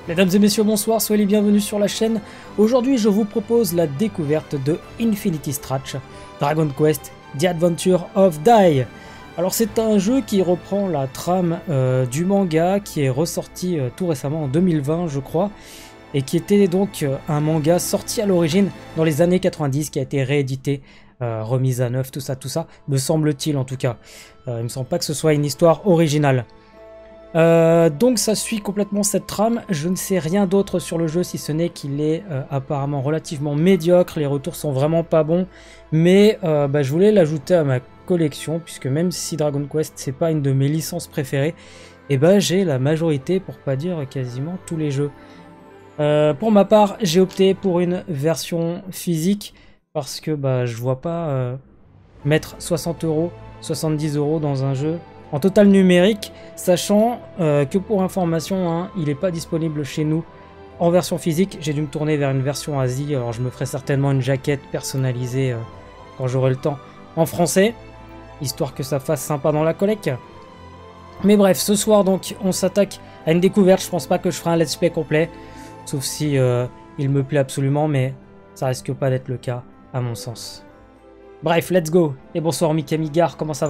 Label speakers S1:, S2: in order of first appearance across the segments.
S1: Mesdames et messieurs, bonsoir, soyez les bienvenus sur la chaîne. Aujourd'hui, je vous propose la découverte de Infinity Strash, Dragon Quest, The Adventure of Dai. Alors c'est un jeu qui reprend la trame du manga qui est ressorti tout récemment en 2020 je crois, et qui était donc un manga sorti à l'origine dans les années 90 qui a été réédité, remise à neuf, tout ça, me semble-t-il en tout cas. Il me semble pas que ce soit une histoire originale. Donc ça suit complètement cette trame. Je ne sais rien d'autre sur le jeu si ce n'est qu'il est apparemment relativement médiocre, les retours sont vraiment pas bons, mais je voulais l'ajouter à ma collection puisque même si Dragon Quest c'est pas une de mes licences préférées, et j'ai la majorité pour pas dire quasiment tous les jeux. Pour ma part j'ai opté pour une version physique parce que je vois pas mettre 60 €, 70 € dans un jeu en total numérique, sachant que pour information, il n'est pas disponible chez nous en version physique. J'ai dû me tourner vers une version Asie, alors je me ferai certainement une jaquette personnalisée quand j'aurai le temps en français, histoire que ça fasse sympa dans la collecte. Mais bref, ce soir donc, on s'attaque à une découverte. Je pense pas que je ferai un let's play complet, sauf si il me plaît absolument, mais ça risque pas d'être le cas à mon sens. Bref, let's go. Et bonsoir Mikamigar, comment ça va ?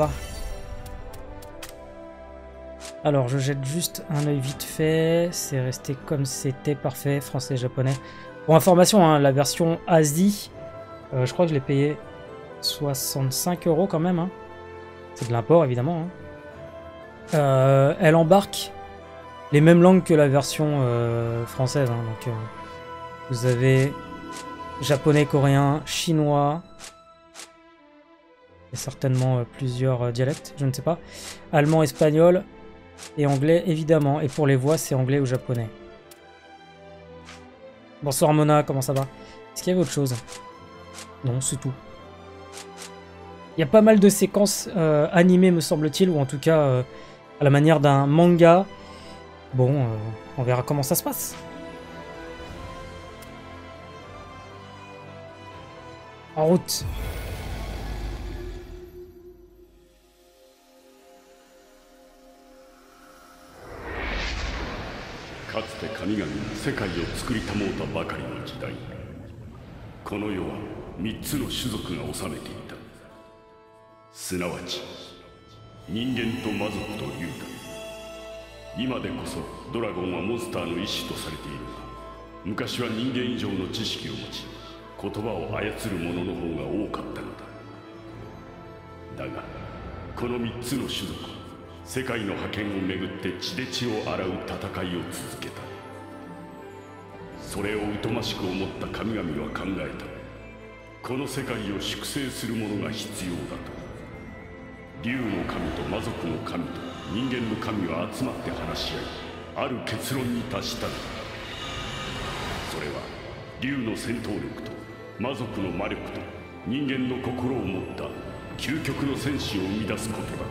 S1: Alors je jette juste un œil vite fait, c'est resté comme c'était, parfait, français et japonais. Pour information, la version Asie, je crois que je l'ai payé 65 € quand même. C'est de l'import évidemment. Elle embarque les mêmes langues que la version française. Donc vous avez japonais, coréen, chinois, et certainement plusieurs dialectes, je ne sais pas. Allemand, espagnol. Et anglais évidemment, et pour les voix c'est anglais ou japonais. Bonsoir Mona, comment ça va? Est-ce qu'il y avait autre chose? Non, c'est tout. Il y a pas mal de séquences animées me semble-t-il, ou en tout cas à la manière d'un manga. Bon, on verra comment ça se passe. En route.
S2: かつて神々が世界を作りたもうたばかりの時代、この世は3つの種族が治めていた。すなわち人間と魔族と竜だ。今でこそドラゴンはモンスターの一種とされているが、昔は人間以上の知識を持ち、言葉を操る者の方が多かったのだ。だがこの3つの種族、世界の覇権をめぐって血で血を洗う戦いを続けた。それを疎ましく思った神々は考えた。この世界を粛清する者が必要だと。竜の神と魔族の神と人間の神は集まって話し合い、ある結論に達したのだ。それは竜の戦闘力と魔族の魔力と人間の心を持った究極の戦士を生み出すことだった。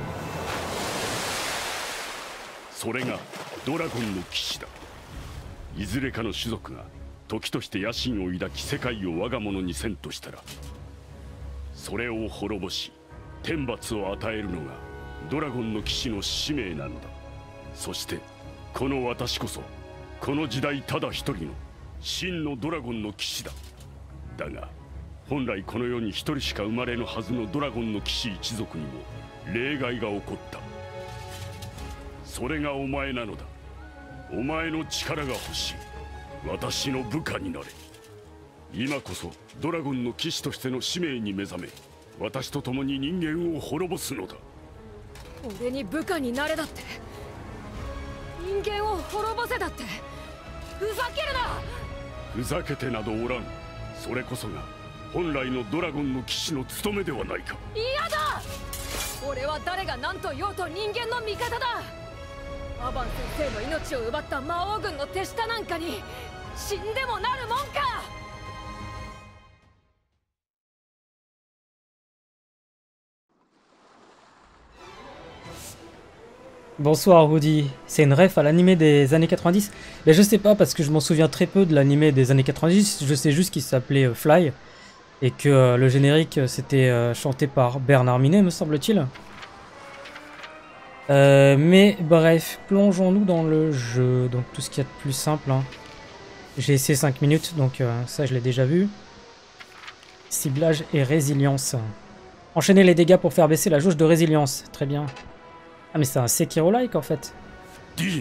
S2: それがドラゴンの騎士だ。いずれかの種族が時として野心を抱き世界を我が物にせんとしたら、それを滅ぼし天罰を与えるのがドラゴンの騎士の使命なのだ。そしてこの私こそこの時代ただ一人の真のドラゴンの騎士だ。だが本来この世に一人しか生まれぬはずのドラゴンの騎士一族にも例外が起こった。それがお前なのだ。お前の力が欲しい。私の部下になれ。今こそドラゴンの騎士としての使命に目覚め、私と共に人間を滅ぼすのだ。
S3: 俺に部下になれだって、人間を滅ぼせだって、ふざけるな。
S2: ふざけてなどおらん。それこそが本来のドラゴンの騎士の務めではないか。
S3: 嫌だ。俺は誰が何と言おうと人間の味方だ。アバン先生の命を奪った魔王軍の手下なんかに死んでもなるもんか。
S1: Bonsoir Rudy, c'est une ref à l'animé des années 90. Mais je sais pas parce que je m'en souviens très peu de l'animé des années 90, je sais juste qu'il s'appelait Fly et que le générique c'était chanté par Bernard Minet me semble-t-il. Mais bref, plongeons-nous dans le jeu. Donc tout ce qu'il y a de plus simple. Hein. J'ai essayé 5 minutes, donc ça je l'ai déjà vu. Ciblage et résilience. Enchaîner les dégâts pour faire baisser la jauge de résilience. Très bien. Ah mais c'est un Sekiro-like en fait.
S2: Dino.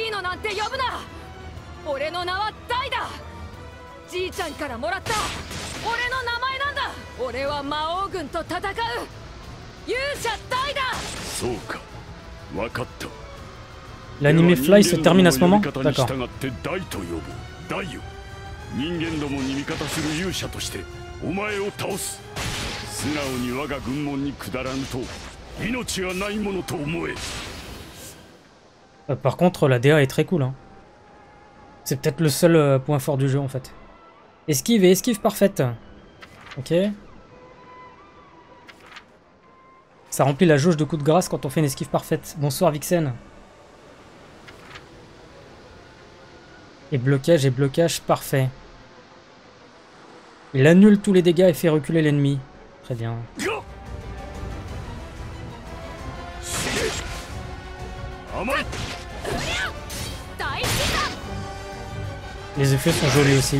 S3: 俺の名はダイだ。じいちゃんからもらった俺の名前なんだ。俺は魔王軍と戦う勇者ダイだ。
S2: そうか、分かった。
S1: L'anime Fly se termine à ce moment. D'accord.
S2: ダイよ、人間どもに味方する勇者としてお前を倒す。素直に我が軍門に下らぬと命がないものと思え。
S1: Par contre, la DA est très cool. Hein. C'est peut-être le seul point fort du jeu en fait. Esquive et esquive parfaite. Ok. Ça remplit la jauge de coups de grâce quand on fait une esquive parfaite. Bonsoir Vixen. Et blocage parfait. Il annule tous les dégâts et fait reculer l'ennemi. Très bien. Les effets sont jolis aussi.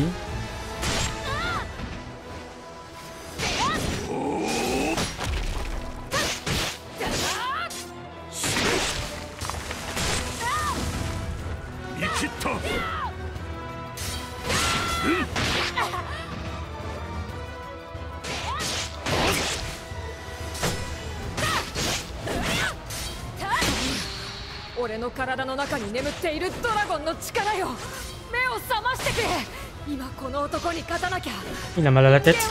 S1: Il a mal à la tête.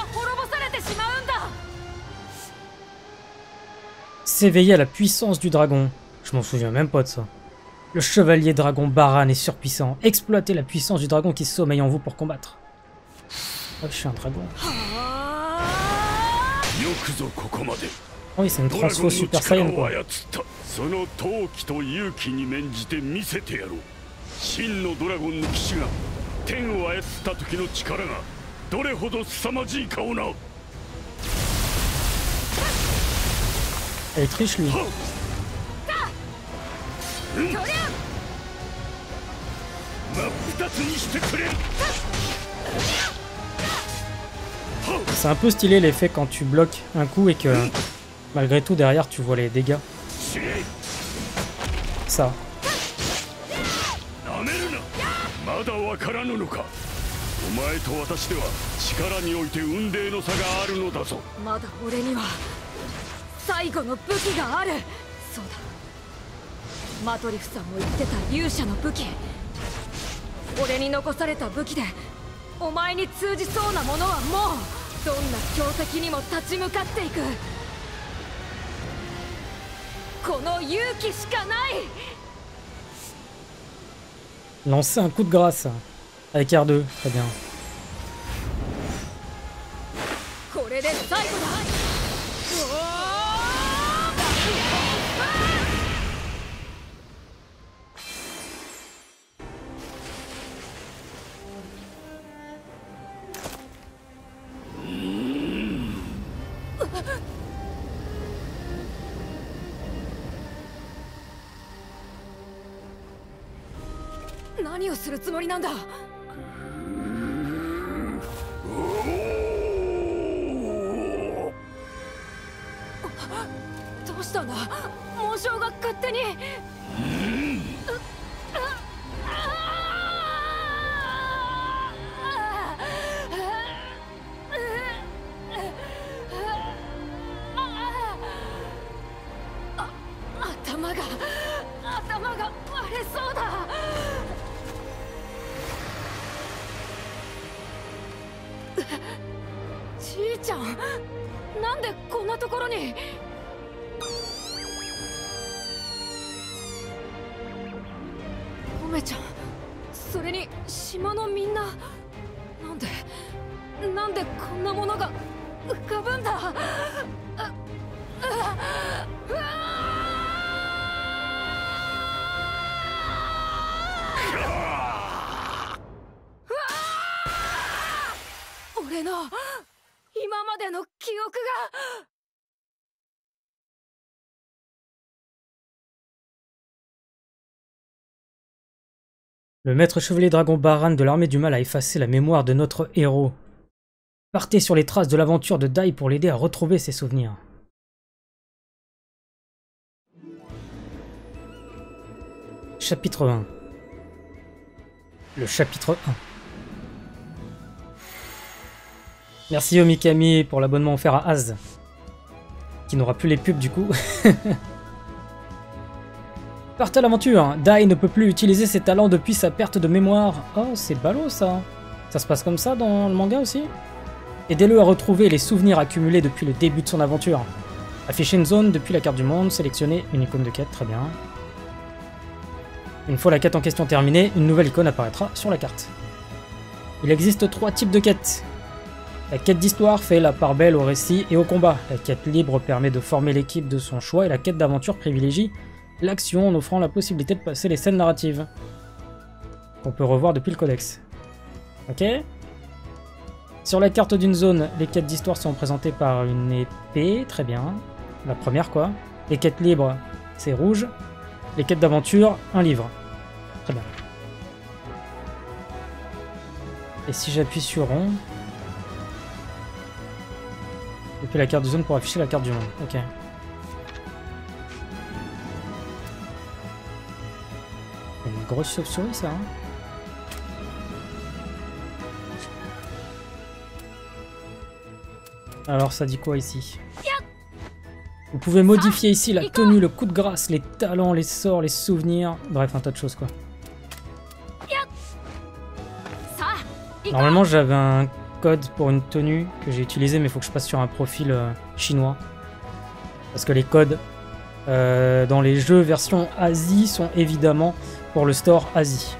S1: S'éveiller à la puissance du dragon. Je m'en souviens même pas de ça. Le chevalier dragon Baran est surpuissant. Exploitez la puissance du dragon qui sommeille en vous pour combattre. Oh, je suis un dragon. Oh oui, c'est une transfo Super Saiyan quoi.
S2: その闘気と勇気に免じて見せてやろう。真のドラゴンの騎士が天を操った時の力がどれほど凄まじいかをな。
S1: Elle triche lui. C'est un peu stylé l'effet quand tu bloques un coup et que malgré tout derrière tu vois les dégâts. Ça.
S2: まだわからぬのか。お前と私では力において雲泥の差があるのだぞ。
S3: まだ俺には最後の武器がある。そうだ、マトリフさんも言ってた勇者の武器。俺に残された武器でお前に通じそうなものはもうどんな強敵にも立ち向かっていく。この勇気しかない。
S1: Lancer un coup de grâce avec R2, très bien.
S3: Qu'est-ce 何をするつもりなんだ。どうしたんだ。紋章が勝手に。頭が割れそうだ。 じいちゃん、なんでこんなところに。おめちゃん、それに島のみんな、なんでこんなものが浮かぶんだ。俺の今までの記憶が。
S1: Le maître chevalier dragon Baran de l'armée du mal a effacé la mémoire de notre héros. Partez sur les traces de l'aventure de Dai pour l'aider à retrouver ses souvenirs. Chapitre 1. Le chapitre 1. Merci Omikami pour l'abonnement offert à Az, qui n'aura plus les pubs du coup. Partez à l'aventure. Dai ne peut plus utiliser ses talents depuis sa perte de mémoire. Oh, c'est ballot ça. Ça se passe comme ça dans le manga aussi? Aidez-le à retrouver les souvenirs accumulés depuis le début de son aventure. Affichez une zone depuis la carte du monde, sélectionnez une icône de quête, très bien. Une fois la quête en question terminée, une nouvelle icône apparaîtra sur la carte. Il existe 3 types de quêtes. La quête d'histoire fait la part belle au récit et au combat. La quête libre permet de former l'équipe de son choix et la quête d'aventure privilégie l'action en offrant la possibilité de passer les scènes narratives qu'on peut revoir depuis le codex. Ok. Sur la carte d'une zone, les quêtes d'histoire sont présentées par une épée, très bien. La première quoi. Les quêtes libres, c'est rouge. Les quêtes d'aventure, un livre. Très bien. Et si j'appuie sur rond... Depuis la carte de zone pour afficher la carte du monde. Ok. Une grosse chauve-souris ça, hein. Alors ça dit quoi ici? Vous pouvez modifier ici la tenue, le coup de grâce, les talents, les sorts, les souvenirs, bref un tas de choses quoi. Normalement j'avais un code pour une tenue que j'ai utilisé mais il faut que je passe sur un profil chinois. Parce que les codes dans les jeux version Asie sont évidemment pour le store Asie.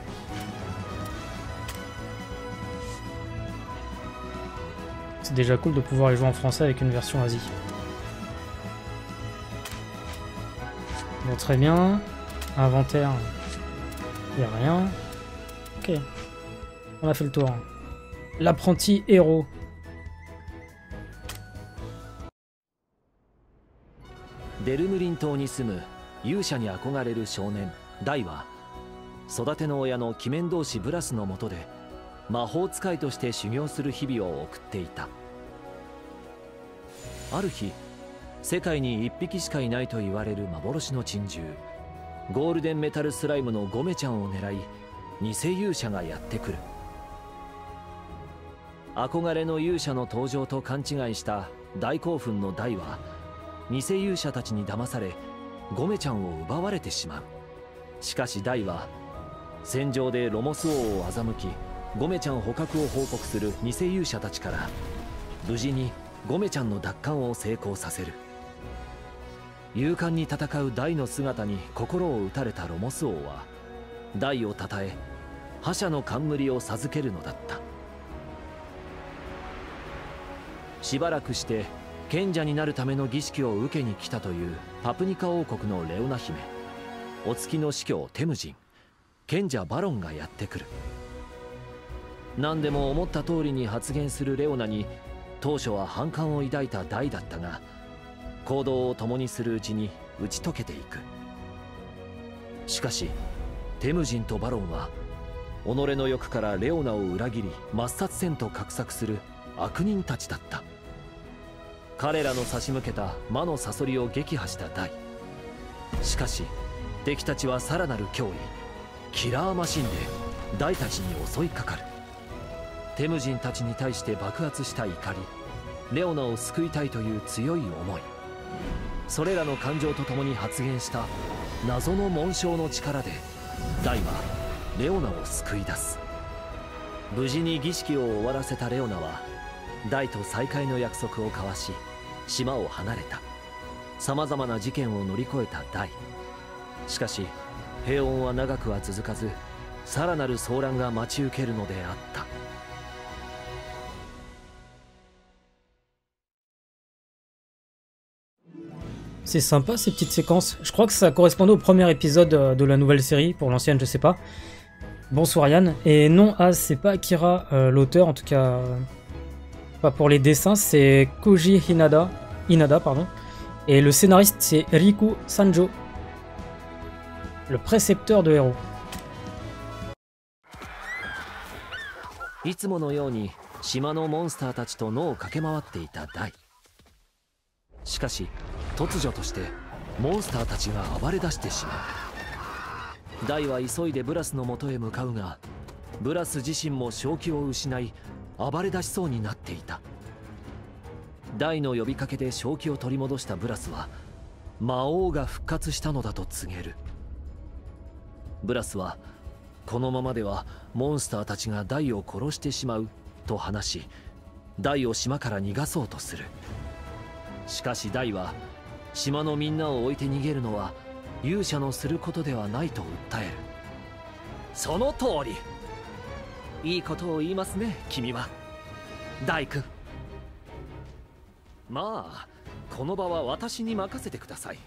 S1: C'est déjà cool de pouvoir les jouer en français avec une version Asie. Bon, très bien. Inventaire. Il n'y a rien. Ok. On a fait le tour. L'apprenti héros.
S4: Delmrin島に住む勇者に憧れる少年ダイは育ての親の鬼面同士ブラスの下で魔法使いとして修行する日々を送っていた。ある日世界に1匹しかいないと言われる幻の珍獣ゴールデンメタルスライムのゴメちゃんを狙い偽勇者がやってくる。憧れの勇者の登場と勘違いした大興奮のダイは偽勇者たちに騙されゴメちゃんを奪われてしまう。しかしダイは戦場でロモス王を欺きゴメちゃん捕獲を報告する偽勇者たちから無事にゴメちゃんの奪還を成功させる。勇敢に戦うダイの姿に心を打たれたロモス王はダイをたたえ覇者の冠を授けるのだった。しばらくして賢者になるための儀式を受けに来たというパプニカ王国のレオナ姫、お月の司教テムジン、賢者バロンがやってくる。何でも思った通りに発言するレオナに当初は反感を抱いたダイだったが、行動を共にするうちに打ち解けていく。しかしテムジンとバロンは己の欲からレオナを裏切り抹殺せんと画策する悪人たちだった。彼らの差し向けた魔のサソリを撃破したダイ。しかし敵たちはさらなる脅威キラーマシンでダイたちに襲いかかる。テムジンたちに対して爆発した怒り、レオナを救いたいという強い思い、それらの感情とともに発現した謎の紋章の力でダイはレオナを救い出す。無事に儀式を終わらせたレオナはダイと再会の約束を交わし島を離れた。さまざまな事件を乗り越えたダイ。しかし平穏は長くは続かず、さらなる騒乱が待ち受けるのであった。
S1: C'est sympa ces petites séquences. Je crois que ça correspondait au premier épisode de la nouvelle série, pour l'ancienne je sais pas. Bonsoir Yann. Et non, c'est pas Akira l'auteur, en tout cas pas pour les dessins, c'est Koji Inada pardon. Et le scénariste c'est Riku Sanjo, le précepteur de héros.
S4: いつものように島のモンスターたちと野を駆け回っていたダイ。しかし突如としてモンスターたちが暴れ出してしまう。ダイは急いでブラスの元へ向かうが、ブラス自身も正気を失い暴れ出しそうになっていた。ダイの呼びかけで正気を取り戻したブラスは魔王が復活したのだと告げる。ブラスはこのままではモンスターたちがダイを殺してしまうと話し、ダイを島から逃がそうとする。しかしダイは島のみんなを置いて逃げるのは勇者のすることではないと訴える。その通り。いいことを言いますね、君は。ダイ君。まあこの場は私に任せてください。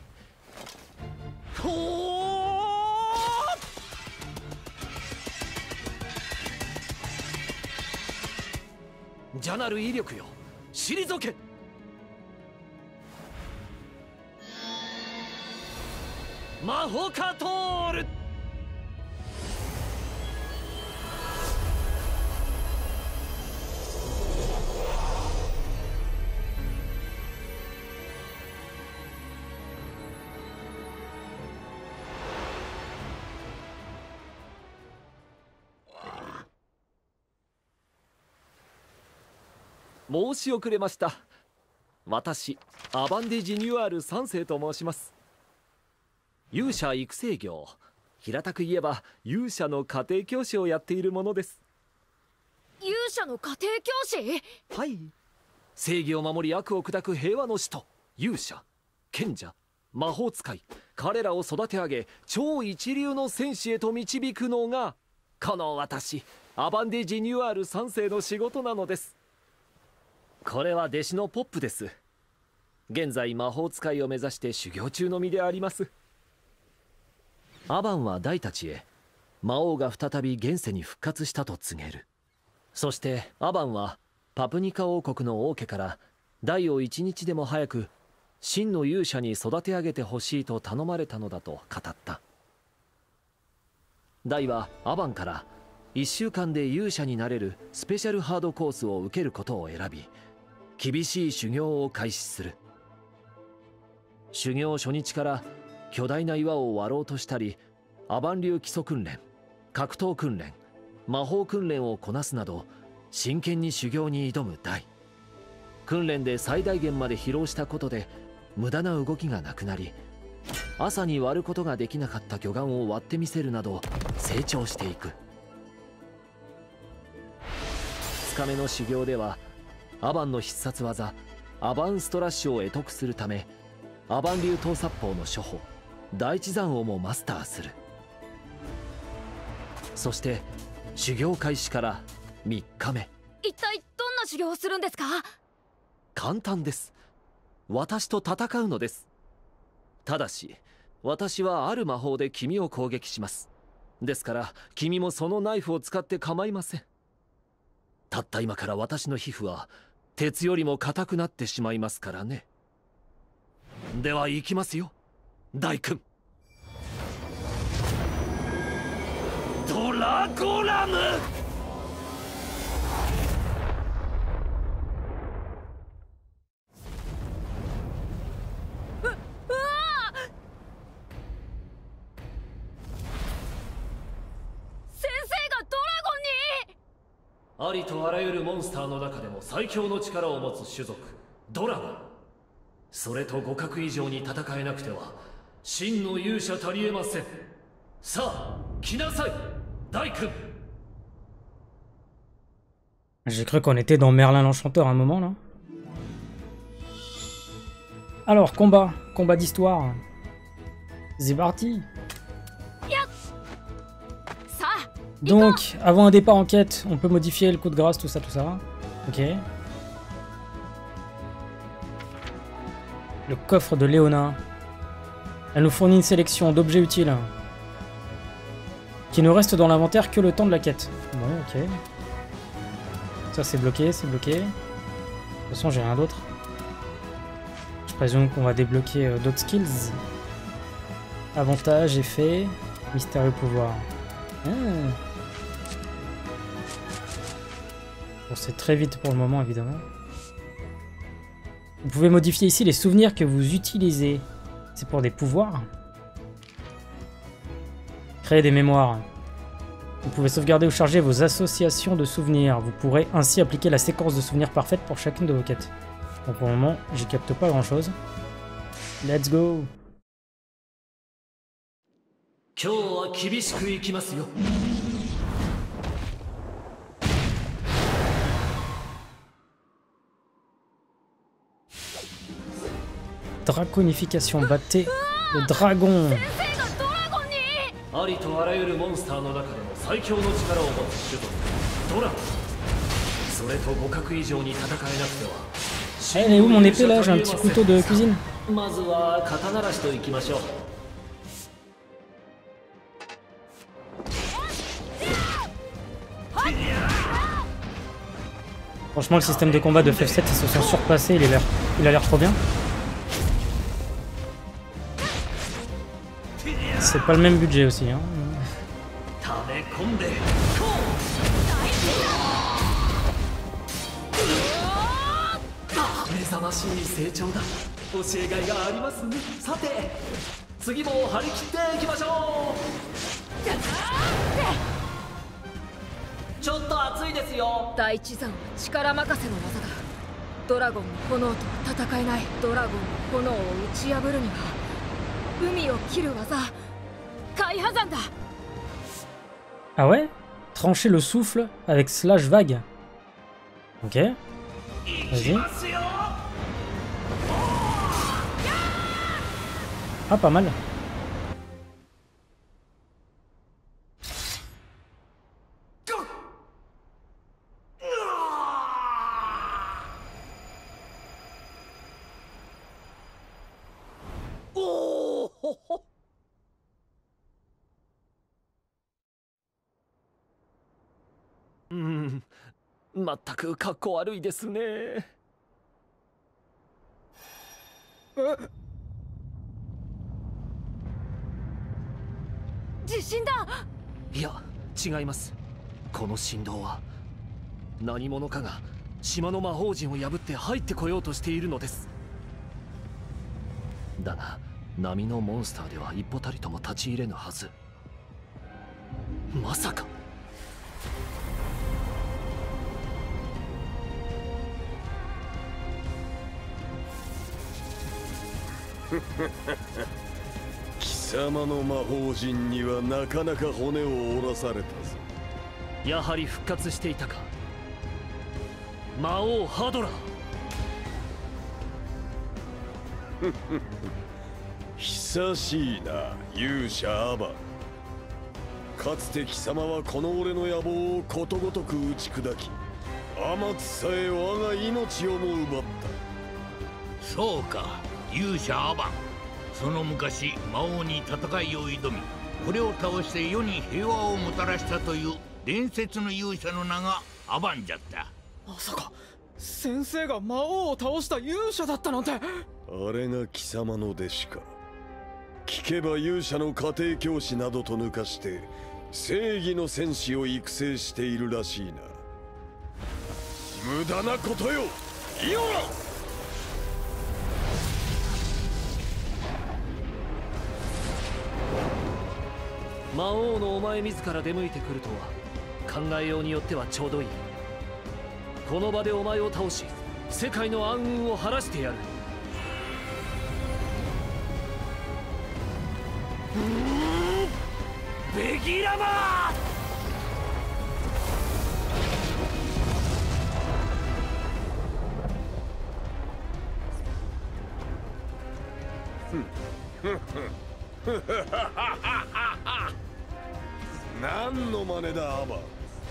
S4: ほー！じゃなる威力よ、退け。魔法カトール。申し遅れました。私アバンデ・ジニュアール3世と申します。勇者育成業、平たく言えば勇者の家庭教師をやっているものです。
S3: 勇者の家庭教師？
S4: はい。正義を守り悪を砕く平和の使徒、勇者、賢者、魔法使い、彼らを育て上げ超一流の戦士へと導くのがこの私アバンデ・ジニュアール3世の仕事なのです。これは弟子のポップです。現在魔法使いを目指して修行中の身であります。アバンはダイたちへ魔王が再び現世に復活したと告げる。そしてアバンはパプニカ王国の王家からダイを一日でも早く真の勇者に育て上げてほしいと頼まれたのだと語った。ダイはアバンから1週間で勇者になれるスペシャルハードコースを受けることを選び、厳しい修行を開始する。修行初日から巨大な岩を割ろうとしたり、アバン流基礎訓練、格闘訓練、魔法訓練をこなすなど真剣に修行に挑むダイ。訓練で最大限まで疲労したことで無駄な動きがなくなり、朝に割ることができなかった巨岩を割ってみせるなど成長していく。2日目の修行ではアバンの必殺技アバンストラッシュを会得するため、アバン流刀殺法の初歩第一山王もマスターする。そして修行開始から3日目。
S3: 一体どんな修行をするんですか？
S4: 簡単です。私と戦うのです。ただし私はある魔法で君を攻撃します。ですから君もそのナイフを使って構いません。たった今から私の皮膚は鉄よりも硬くなってしまいますからね。では行きますよ、ダイ君。ドラゴラム。ありとあらゆるモンスターの中でも最強の力を持つ種族ドラゴン。それと互角以上に戦えなくては真の勇者たりえません。さあ来なさい、ダイ君。
S1: J'ai cru qu'on était dans Merlin l'Enchanteur à un moment là. Alors, combat d'histoire. C'est parti. Donc, avant un départ en quête, on peut modifier le coup de grâce, tout ça. Ok. Le coffre de Léona. Elle nous fournit une sélection d'objets utiles qui ne restent dans l'inventaire que le temps de la quête. Bon, ok. Ça, c'est bloqué, c'est bloqué. De toute façon, j'ai rien d'autre. Je présume qu'on va débloquer d'autres skills. Avantage, effet, mystérieux pouvoir. Bon, c'est très vite pour le moment, évidemment. Vous pouvez modifier ici les souvenirs que vous utilisez. C'est pour des pouvoirs. Créer des mémoires. Vous pouvez sauvegarder ou charger vos associations de souvenirs. Vous pourrez ainsi appliquer la séquence de souvenirs parfaite pour chacune de vos quêtes. Bon, pour le moment, j'y capte pas grand chose. Let's go! Draconification, battez le dragon.
S4: ありとあらゆるモンスターの中でも最強の力を持つ種族ドラゴン。それと互角以上に戦えなくては。
S1: Elle est où mon épée là? J'ai un petit couteau de cuisine.
S4: まずは肩慣らしといきましょう。
S1: Franchement, le système de combat de FF7, ils se sont surpassés. Il a l'air trop bien. C'est pas le même budget aussi, hein.
S3: 第一山は力任せの技だ。ドラゴンの炎と戦えない。ドラゴンの炎を打ち破るには海を切る技、海破山だ。
S1: Ah ouais? Trancher le souffle avec slash vague. Ok. Vas-y. Ah, pas mal.
S4: Hmm. まったくかっこ悪いですね。
S3: 地震だ。
S4: いや、違います。この振動は何者かが島の魔法陣を破って入ってこようとしているのです。だが波のモンスターでは一歩たりとも立ち入れぬはず。まさか。
S2: 貴様の魔法陣にはなかなか骨を折らされたぞ。
S4: やはり復活していたか、魔王ハドラー。
S2: 久しいな、勇者アバン。かつて貴様はこの俺の野望をことごとく打ち砕き、天津さえ我が命をも奪った。
S5: そうか、勇者アバン。その昔魔王に戦いを挑み、これを倒して世に平和をもたらしたという伝説の勇者の名がアバンじゃった。
S6: まさか先生が魔王を倒した勇者だったなんて。
S2: あれが貴様の弟子か。聞けば勇者の家庭教師などと抜かして正義の戦士を育成しているらしいな。無駄なことよ、イオラ。
S4: 魔王のお前自ら出向いてくるとは考えようによってはちょうどいい。この場でお前を倒し世界の暗雲を晴らしてやる。ベギラマ
S2: 何の真似だアバン。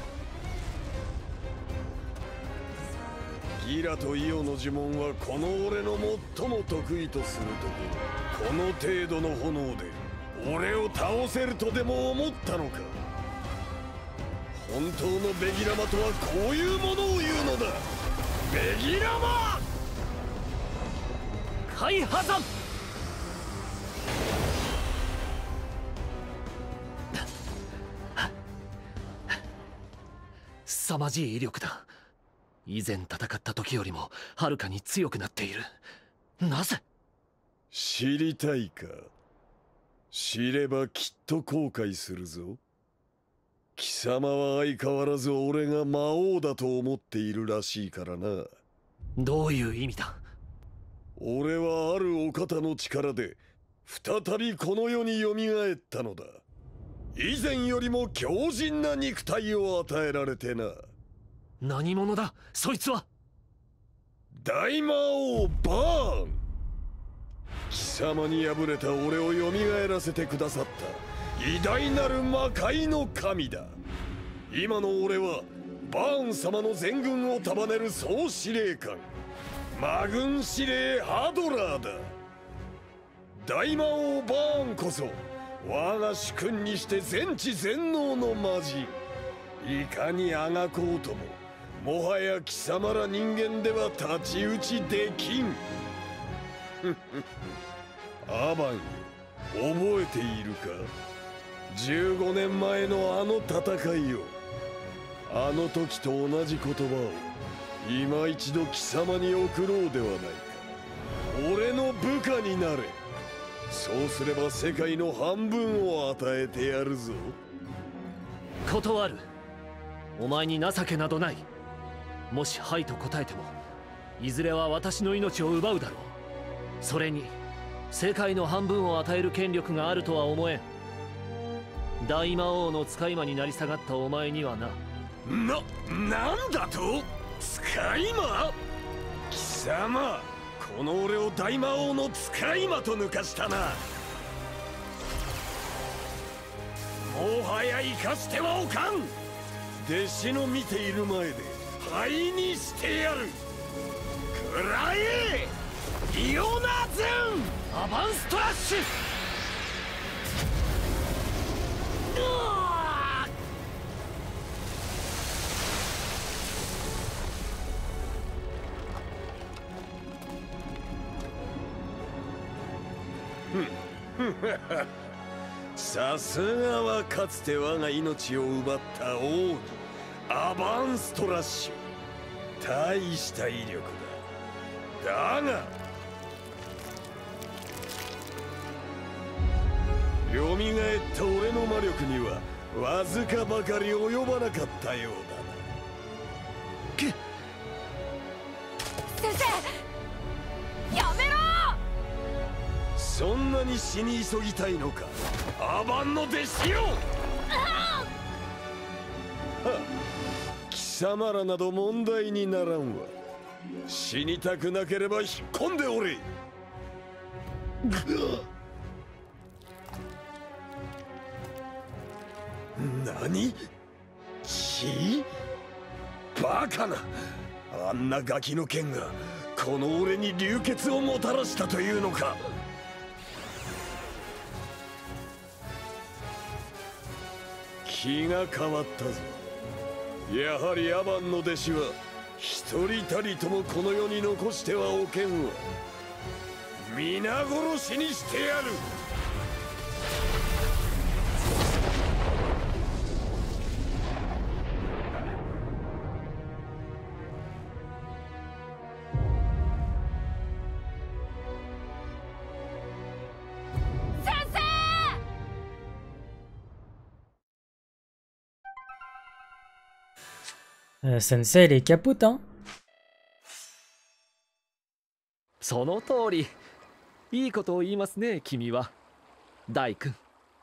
S2: ギラとイオの呪文はこの俺の最も得意とするところ。この程度の炎で俺を倒せるとでも思ったのか。本当のベギラマとはこういうものを言うのだ。ベギラマ
S4: 海破山。凄まじい威力だ。 以前戦った時よりもはるかに強くなっている。なぜ？
S2: 知りたいか。知ればきっと後悔するぞ。貴様は相変わらず俺が魔王だと思っているらしいからな。
S4: どういう意味だ？
S2: 俺はあるお方の力で再びこの世によみがえったのだ。以前よりも強靭な肉体を与えられてな。
S4: 何者だそいつは？
S2: 大魔王バーン。貴様に敗れた俺をよみがえらせてくださった偉大なる魔界の神だ。今の俺はバーン様の全軍を束ねる総司令官、魔軍司令ハドラーだ。大魔王バーンこそ我が主君にして全知全能の魔人。いかにあがこうとももはや貴様ら人間では太刀打ちできん。アバンよ、覚えているか。15年前のあの戦いを。あの時と同じ言葉を今一度貴様に送ろうではないか。俺の部下になれ。そうすれば世界の半分を与えてやるぞ。
S4: 断る。お前に情けなどない。もしはいと答えてもいずれは私の命を奪うだろう。それに世界の半分を与える権力があるとは思えん。大魔王の使い魔になり下がったお前にはな。
S2: なんだと？使い魔？貴様、この俺を大魔王の使い魔と抜かしたな。もはや生かしてはおかん。弟子の見ている前で灰にしてやる。くらえイオナゼン
S4: アバンストラッシュ。
S2: さすがはかつて我が命を奪った王にアバンストラッシュ。大した威力だ。だがよみがえった俺の魔力にはわずかばかり及ばなかったようだな。
S3: 先生、やめろ。
S2: そんなに死に急ぎたいのか、アバンの弟子よ。貴様らなど問題にならんわ。死にたくなければ引っ込んでおれ。何？血？バカな。あんなガキの剣がこの俺に流血をもたらしたというのか。気が変わったぞ。やはりアバンの弟子は一人たりともこの世に残してはおけんわ。皆殺しにしてやる。
S1: Sensei, elle est capote, hein.
S4: その通り。いいことを言いますね、君は。大君。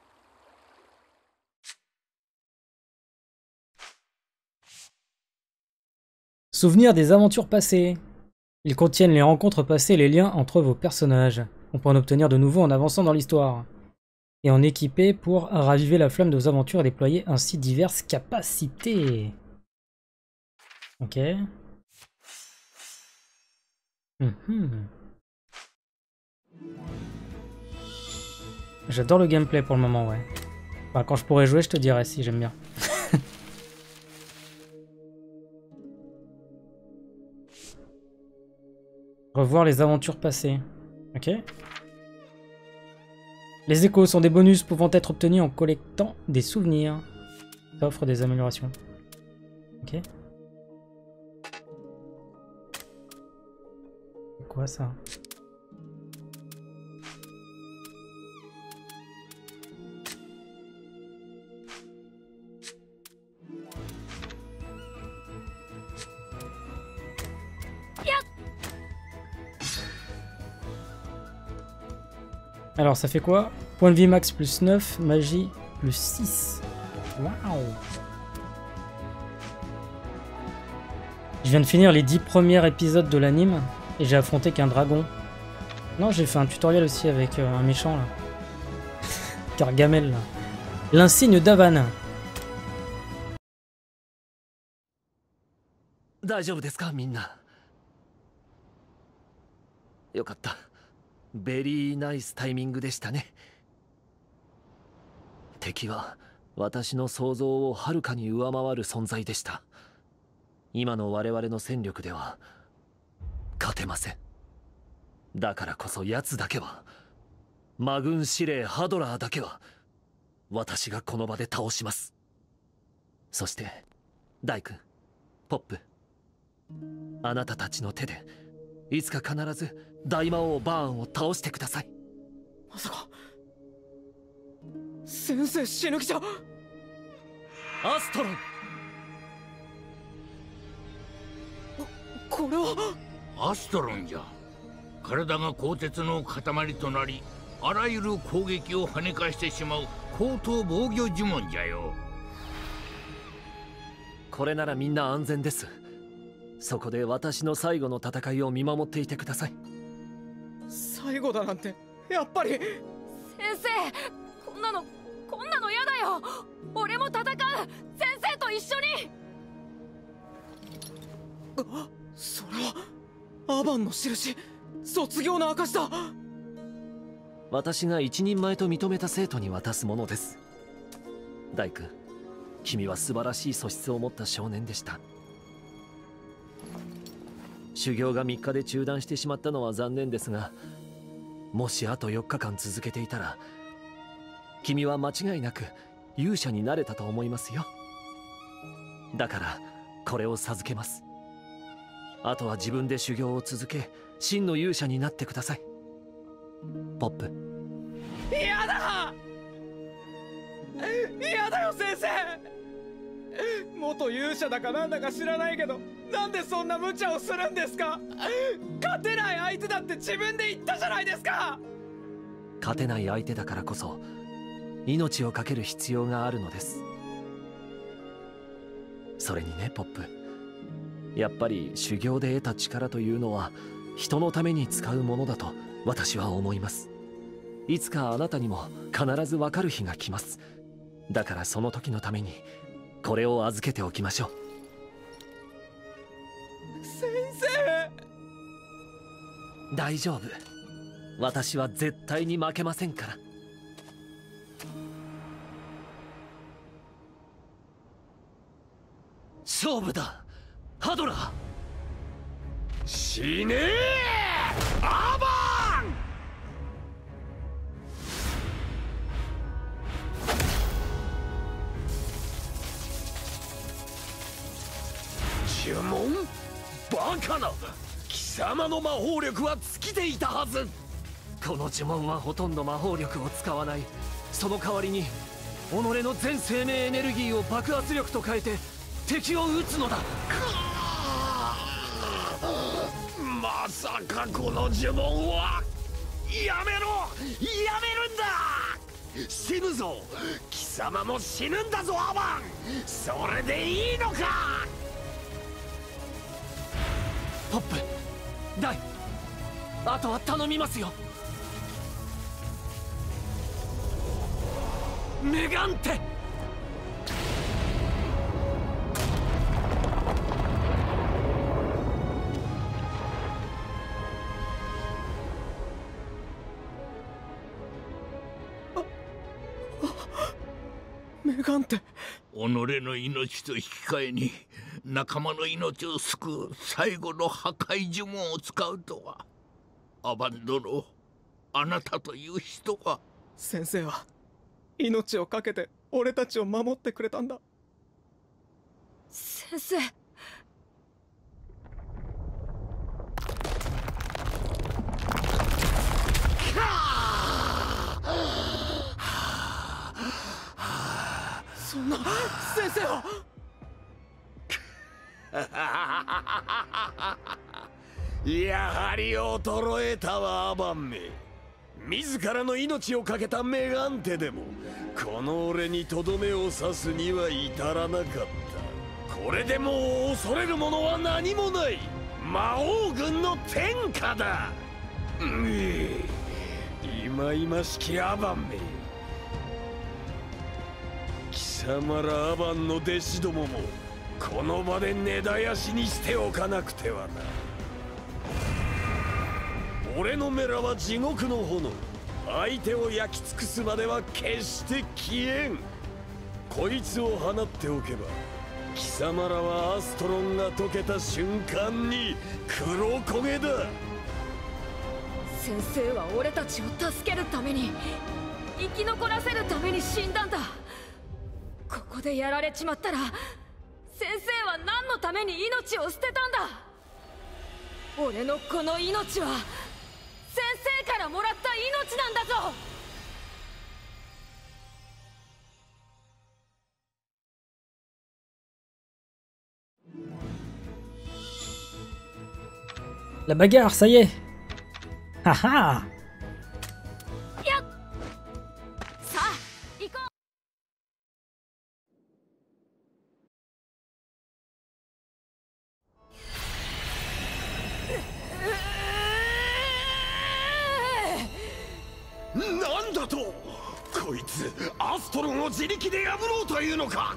S1: Souvenirs des aventures passées. Ils contiennent les rencontres passées et les liens entre vos personnages. On peut en obtenir de nouveau en avançant dans l'histoire. Et en équiper pour raviver la flamme de vos aventures et déployer ainsi diverses capacités. Ok. J'adore le gameplay pour le moment, ouais. Enfin, quand je pourrai jouer, je te dirai si j'aime bien. Revoir les aventures passées. Ok. Les échos sont des bonus pouvant être obtenus en collectant des souvenirs. Ça offre des améliorations. Ok. quoi ça? Alors ça fait quoi? Point de vie max plus 9, magie plus 6. Waouh! Je viens de finir les 10 premiers épisodes de l'anime et j'ai affronté qu'un dragon. Non, j'ai fait un tutoriel aussi avec un méchant là. Gargamel là. L'insigne d'Avan.
S4: 大丈夫ですかみんな。よかった。ベリーナイスタイミングでしたね。敵は私の想像をはるかに上回る存在でした。今の我々の戦力では勝てません。だからこそ奴だけは、魔軍司令ハドラーだけは私がこの場で倒します。そしてダイ君、ポップ、あなたたちの手でいつか必ず大魔王バーンを倒してください。
S6: まさか先生死ぬ気じゃ。
S4: アストロン、
S6: これは
S5: アストロンじゃ。体が鋼鉄の塊となり、あらゆる攻撃を跳ね返してしまう高等防御呪文じゃよ。
S4: これならみんな安全です。そこで私の最後の戦いを見守っていてください。
S6: 最後だなんてやっぱり。
S3: 先生、こんなの嫌だよ。俺も戦う。先生と一緒に。
S6: それはアバンの印、卒業の証だ。
S4: 私が一人前と認めた生徒に渡すものです。大君、君は素晴らしい素質を持った少年でした。修行が3日で中断してしまったのは残念ですが、もしあと4日間続けていたら君は間違いなく勇者になれたと思いますよ。だからこれを授けます。あとは自分で修行を続け、真の勇者になってください。ポップ。
S6: 嫌だ、嫌だよ先生。元勇者だかなんだか知らないけど、なんでそんな無茶をするんですか。勝てない相手だって自分で言ったじゃないですか。
S4: 勝てない相手だからこそ命を懸ける必要があるのです。それにね、ポップ、やっぱり修行で得た力というのは人のために使うものだと私は思います。いつかあなたにも必ずわかる日が来ます。だからその時のためにこれを預けておきましょう。
S6: 先生。
S4: 大丈夫、私は絶対に負けませんから。勝負だ、ハドラー。
S2: 死ねーアバン。
S4: 呪文？バカな！貴様の魔法力は尽きていたはず。この呪文はほとんど魔法力を使わない。その代わりに己の全生命エネルギーを爆発力と変えて敵を撃つのだ。
S2: まさかこの呪文は。やめろ、やめるんだ。死ぬぞ、貴様も死ぬんだぞアバン。それでいいのか。
S4: ポップ、ダイ、あとは頼みますよ。メガンテ。
S6: メガンテ。
S5: 己の命と引き換えに仲間の命を救う最後の破壊呪文を使うとは。アバン殿、あなたという人が。
S6: 先生は命を懸けて俺たちを守ってくれたんだ。
S3: 先生。
S6: 先生は
S7: やはり衰えたわアバンめ。自らの命を懸けたメガンテでもこの俺にとどめを刺すには至らなかった。これでもう恐れるものは何もない。魔王軍の天下だ。いまいましきアバンめ。貴様らアバンの弟子どももこの場で根絶やしにしておかなくてはな。俺のメラは地獄の炎。相手を焼き尽くすまでは決して消えん。こいつを放っておけば貴様らはアストロンが解けた瞬間に黒焦げだ。
S3: 先生は俺たちを助けるために、生き残らせるために死んだんだ。ここでやられちまったら先生は何のために命を捨てたんだ。俺のこの命は先生からもらった命なんだぞ。
S1: La bagarre, ça y est. Haha.
S3: やっさあ行こう。
S7: なんだと。こいつアストロンを自力で破ろうというのか。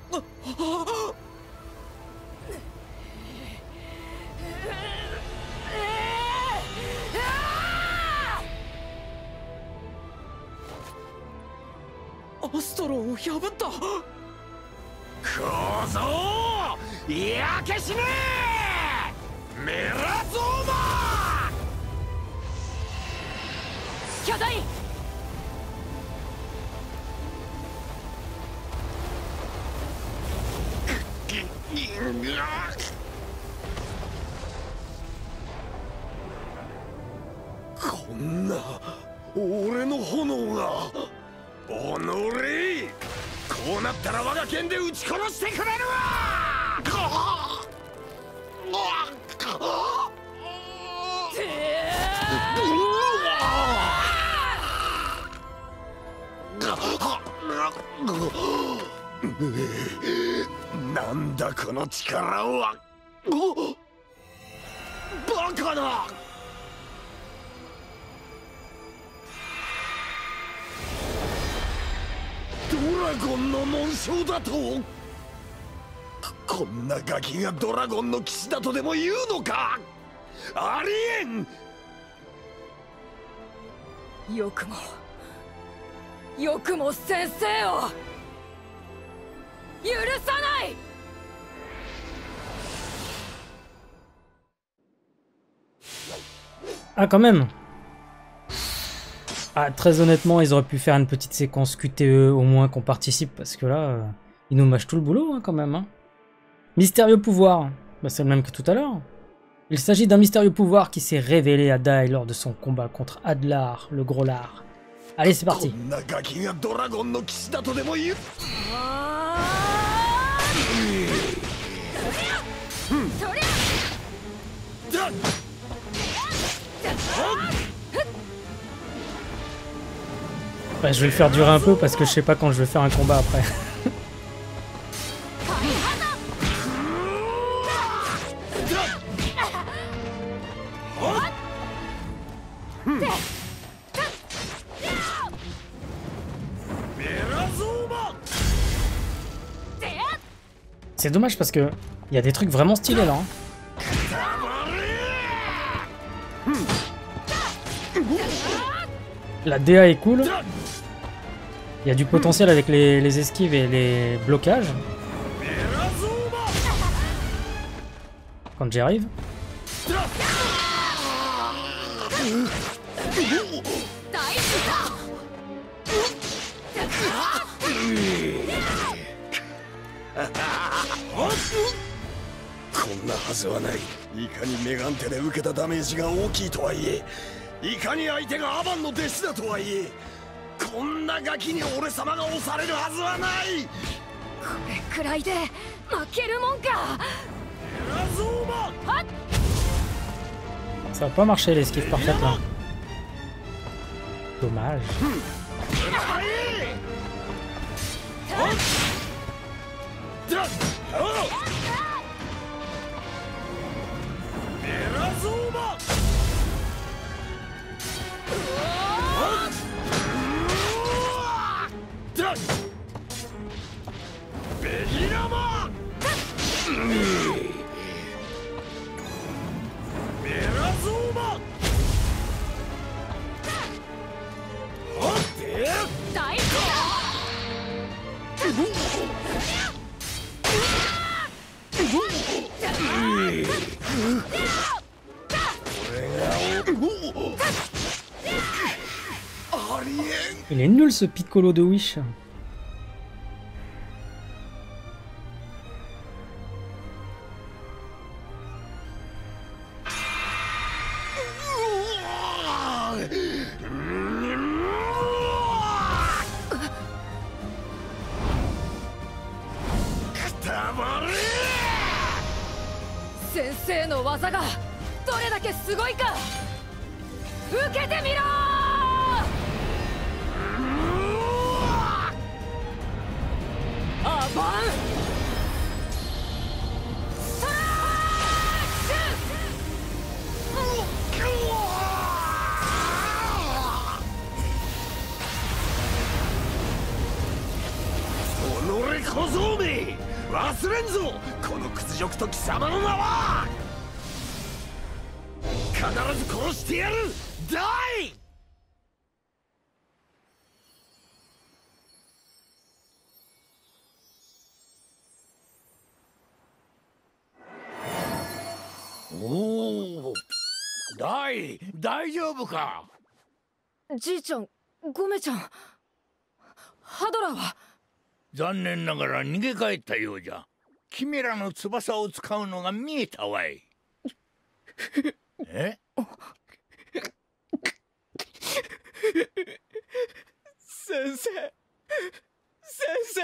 S6: アストロンを破った。
S7: 小僧焼け死ねメラゾーマ。
S3: 巨大
S7: こんな俺の炎が。おのれ、こうなったら我が剣で撃ち殺してくれるわ。なんだこの力は。バカな。ドラゴンの紋章だと。こんなガキがドラゴンの騎士だとでも言うのか。ありえん。
S3: よくも先生を許さない。
S1: Ah, quand même. Ah, très honnêtement, ils auraient pu faire une petite séquence QTE, au moins qu'on participe, parce que là, ils nous mâchent tout le boulot, hein, quand même. Hein. Mystérieux pouvoir. Bah, c'est le même que tout à l'heure. Il s'agit d'un mystérieux pouvoir qui s'est révélé à Dai lors de son combat contre Adlar, le gros lard. Allez, c'est parti. Bah, je vais le faire durer un peu parce que je sais pas quand je vais faire un combat après. C'est dommage parce que il y a des trucs vraiment stylés là. Hein. La DA est cool. Il y a du potentiel avec les esquives et les blocages. Quand j'y arrive.
S3: れくらいで負けるもんか。
S1: Ça va pas marcher l'esquive parfaite là. Dommage. Il est nul ce Piccolo de Wish.
S3: Senseiの技がどれだけすごいか受けてみろ。アバンストラ
S7: 己小僧め忘れんぞ、この屈辱と貴様の名は。必ず殺してやる。ダイ。
S5: おお、大丈夫か。
S3: じいちゃん、ゴメちゃん、ハドラーは。
S5: 残念ながら逃げ帰ったようじゃ。キメラの翼を使うのが見えたわい。え？
S6: 先生、先生。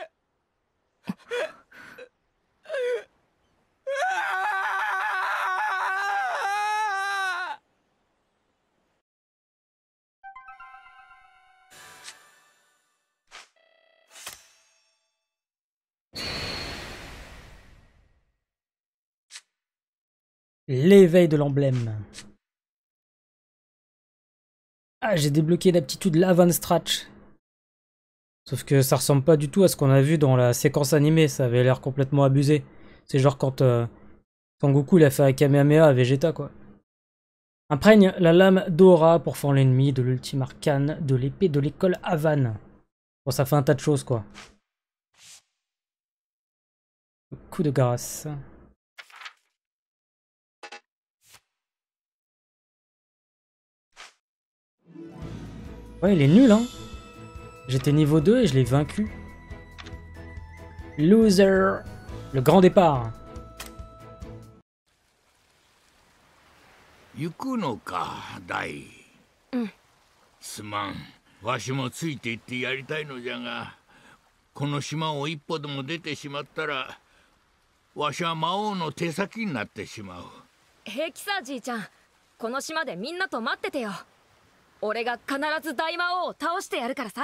S1: L'éveil de l'emblème. Ah, j'ai débloqué l'aptitude Lavan Stratch. Sauf que ça ressemble pas du tout à ce qu'on a vu dans la séquence animée, ça avait l'air complètement abusé. C'est genre quand Sangoku il a fait un Kamehameha à Vegeta quoi. Imprègne la lame d'Aura pour fendre l'ennemi de l'ultime arcane de l'épée de l'école Havan. Bon, ça fait un tas de choses quoi. Le coup de grâce. Ouais, il est nul, hein. J'étais niveau 2 et je l'ai vaincu. Loser. Le grand départ.
S5: 行くのか、大。すまん。わしもついて行ってやりたいのじゃが、この島を一歩でも出てしまったら、わしは魔王の手先になってしまう。
S3: 平気さ、じいちゃん。この島でみんなと待っててよ。俺が必ず大魔王を倒してやるからさ。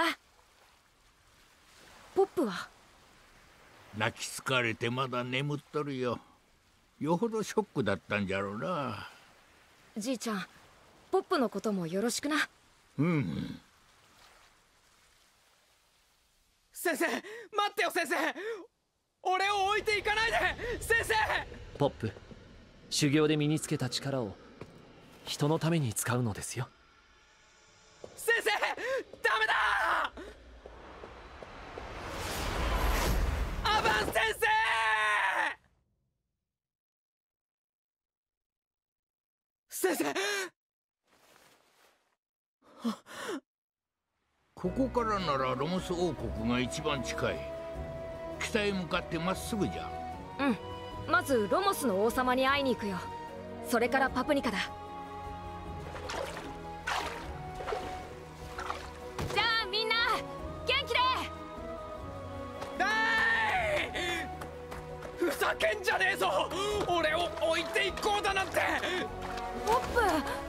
S3: ポップは？
S5: 泣き疲れてまだ眠っとるよ。よほどショックだったんじゃろうな。
S3: じいちゃん、ポップのこともよろしくな。
S5: うん。
S6: 先生、待ってよ先生。俺を置いていかないで先生。
S4: ポップ、修行で身につけた力を人のために使うのですよ。
S6: 先生、ダメだ。アバン先生。先生。
S5: ここからならロモス王国が一番近い。北へ向かってまっすぐじゃ。
S3: うん、まずロモスの王様に会いに行くよ。それからパプニカだ。じゃあみんな元気で。
S6: だーい。 けんじゃねえぞ。俺を置いていこうだなんて。
S3: ポップ。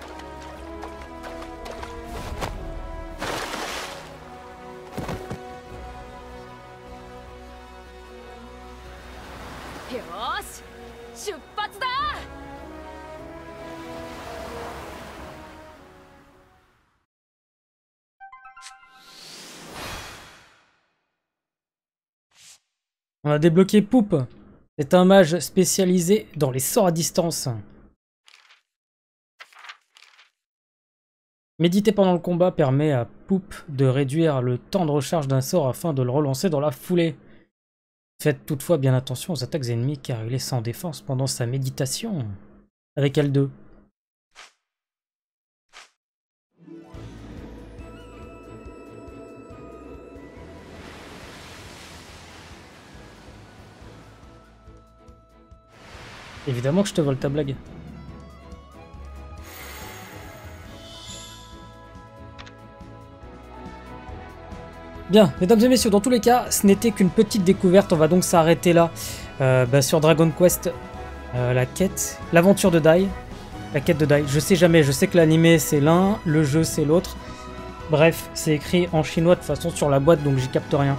S3: よーし、出発だ。
S1: On a débloqué Poup. C'est un mage spécialisé dans les sorts à distance. Méditer pendant le combat permet à Poup de réduire le temps de recharge d'un sort afin de le relancer dans la foulée. Faites toutefois bien attention aux attaques ennemies car il est sans défense pendant sa méditation. Avec L2. Évidemment que je te vole ta blague. Bien, mesdames et messieurs, dans tous les cas, ce n'était qu'une petite découverte. On va donc s'arrêter là sur Dragon Quest, la quête, l'aventure de Dai. La quête de Dai. Je sais jamais, je sais que l'animé c'est l'un, le jeu c'est l'autre. Bref, c'est écrit en chinois de toute façon sur la boîte, donc j'y capte rien.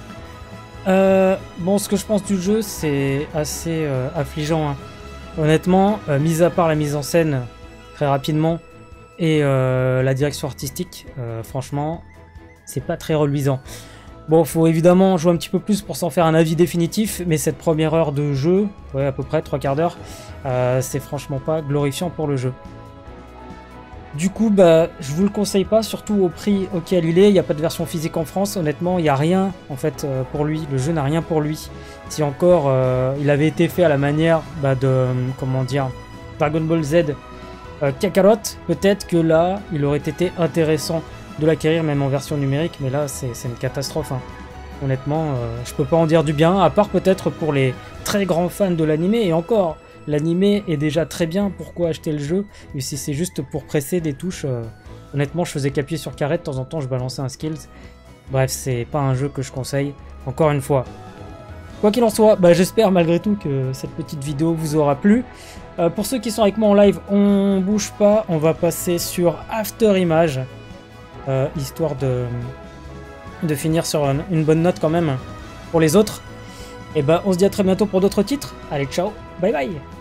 S1: Bon, ce que je pense du jeu, c'est assez affligeant, hein. Honnêtement, mis à part la mise en scène très rapidement et la direction artistique, franchement, c'est pas très reluisant. Bon, faut évidemment jouer un petit peu plus pour s'en faire un avis définitif, mais cette première heure de jeu, ouais, à peu près 3/4 d'heure, c'est franchement pas glorifiant pour le jeu. Du coup, bah, je vous le conseille pas, surtout au prix auquel il est. Il n'y a pas de version physique en France. Honnêtement, il n'y a rien en fait pour lui. Le jeu n'a rien pour lui. Si encore il avait été fait à la manière de, comment dire, Dragon Ball Z Kakarot, peut-être que là, il aurait été intéressant de l'acquérir même en version numérique. Mais là, c'est une catastrophe, hein. Honnêtement, je peux pas en dire du bien, à part peut-être pour les très grands fans de l'animé. Et encore, l'animé est déjà très bien, pourquoi acheter le jeu? Et si c'est juste pour presser des touches, honnêtement je faisais qu'appuyer sur carré, de temps en temps je balançais un skills. Bref, c'est pas un jeu que je conseille, encore une fois. Quoi qu'il en soit, bah, j'espère malgré tout que cette petite vidéo vous aura plu. Pour ceux qui sont avec moi en live, on bouge pas, on va passer sur After Image, histoire de finir sur une bonne note quand même pour les autres. Et bah on se dit à très bientôt pour d'autres titres. Allez, ciao, bye bye.